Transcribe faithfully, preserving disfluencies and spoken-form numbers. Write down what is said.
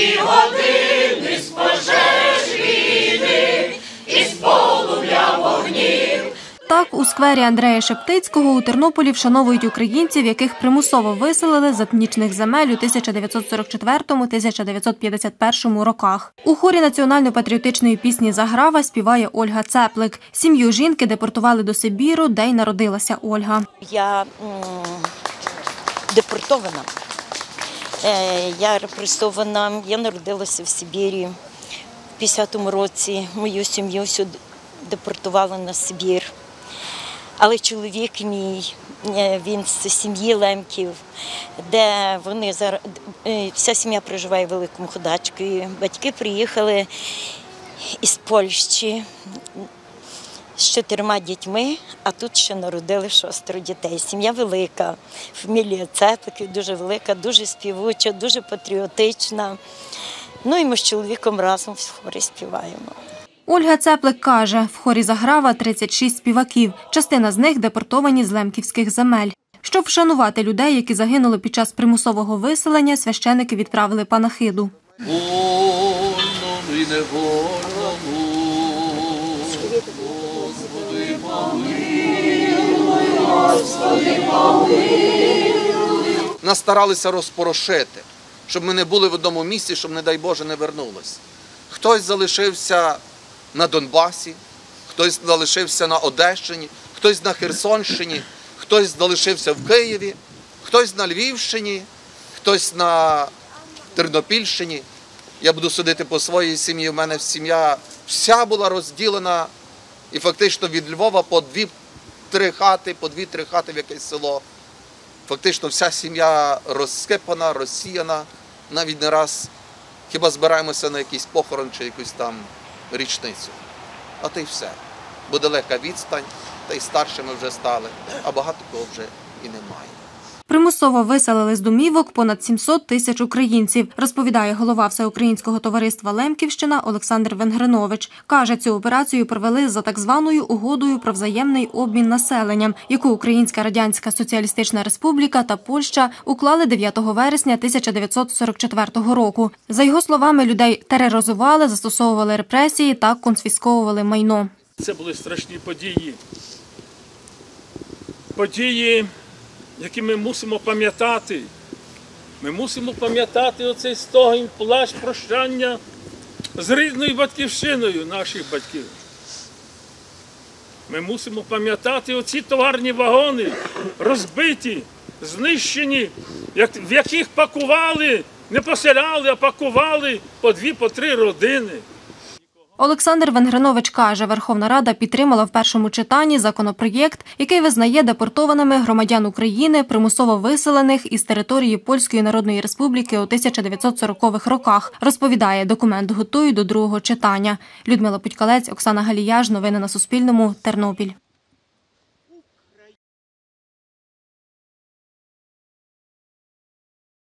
ті години з пожеж війни і з полум'я вогнів. Так, у сквері Андрея Шептицького у Тернополі вшановують українців, яких примусово виселили з етнічних земель у тисяча дев'ятсот сорок четвертому - тисяча дев'ятсот п'ятдесят першому роках. У хорі національно-патріотичної пісні «Заграва» співає Ольга Цеплик. Сім'ю жінки депортували до Сибіру, де й народилася Ольга. Я м, депортована. Е, я репресована, я народилася в Сибірі. В п'ятдесятому році мою сім'ю сюди депортували на Сибір. Але чоловік мій, він з сім'ї Лемків, де вони зараз, вся сім'я проживає в Великому Ходачкові. Батьки приїхали із Польщі з чотирма дітьми, а тут ще народили шостеро дітей. Сім'я велика, фамілія Цепликів дуже велика, дуже співуча, дуже патріотична. Ну і ми з чоловіком разом в хорі співаємо. Ольга Цеплик каже, в хорі «Заграва» тридцять шість співаків, частина з них депортовані з лемківських земель. Щоб вшанувати людей, які загинули під час примусового виселення, священики відправили панахиду. Вольному і невольному, Господи помилуй, Господи помилуй. Нас старалися розпорошити, щоб ми не були в одному місці, щоб, не дай Боже, не вернулися. Хтось залишився на Донбасі, хтось залишився на Одещині, хтось на Херсонщині, хтось залишився в Києві, хтось на Львівщині, хтось на Тернопільщині. Я буду судити по своїй сім'ї, у мене сім'я вся була розділена і фактично від Львова по дві-три хати, по дві-три хати в якесь село. Фактично вся сім'я розсипана, розсіяна, навіть не раз. Хіба збираємося на якийсь похорон чи якусь там річницю. А то й все. Бо далека відстань, та й старшими вже стали, а багато кого вже і немає. Примусово виселили з домівок понад сімсот тисяч українців, розповідає голова Всеукраїнського товариства «Лемківщина» Олександр Венгринович. Каже, цю операцію провели за так званою угодою про взаємний обмін населенням, яку Українська Радянська Соціалістична Республіка та Польща уклали дев'ятого вересня тисяча дев'ятсот сорок четвертого року. За його словами, людей тероризували, застосовували репресії та конфісковували майно. Це були страшні події. Події, які ми мусимо пам'ятати. Ми мусимо пам'ятати оцей стогін, плач, прощання з рідною батьківщиною наших батьків. Ми мусимо пам'ятати оці товарні вагони, розбиті, знищені, в яких пакували, не поселяли, а пакували по дві, по три родини. Олександр Венгринович каже, Верховна Рада підтримала в першому читанні законопроєкт, який визнає депортованими громадян України, примусово виселених із території Польської Народної Республіки у тисяча дев'ятсот сорокових роках. Розповідає, документ готують до другого читання. Людмила Путькалець, Оксана Галіяж. Новини на Суспільному. Тернопіль.